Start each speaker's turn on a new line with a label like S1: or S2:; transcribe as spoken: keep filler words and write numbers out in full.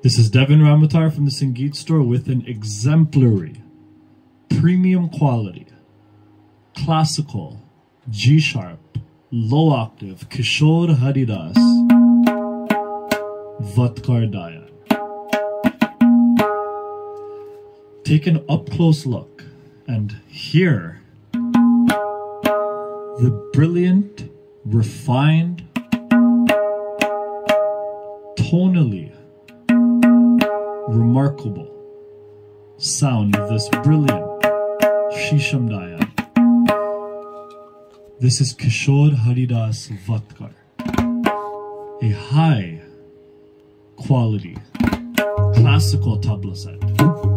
S1: This is Devin Ramatar from the Sangeet store with an exemplary, premium quality, classical, G-sharp, low octave, Kishor Haridas, Vhatkar Dayan. Take an up-close look and hear the brilliant, refined, tonally remarkable sound of this brilliant Shisham Dayan. This is Kishor Haridas Vhatkar, a high quality classical tabla set.